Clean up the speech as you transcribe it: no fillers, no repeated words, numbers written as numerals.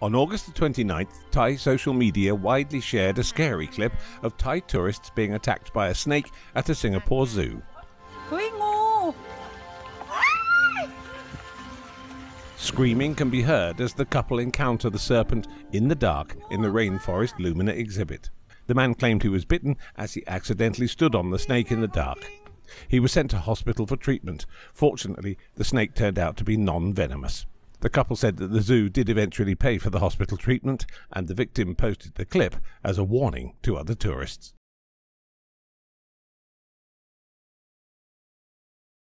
On August the 29th, Thai social media widely shared a scary clip of Thai tourists being attacked by a snake at a Singapore zoo. เฮ้ยงู Screaming can be heard as the couple encounter the serpent in the dark in the rainforest Lumina exhibit. The man claimed he was bitten as he accidentally stood on the snake in the dark. He was sent to hospital for treatment. Fortunately, the snake turned out to be non-venomous. The couple said that the zoo did eventually pay for the hospital treatment, and the victim posted the clip as a warning to other tourists.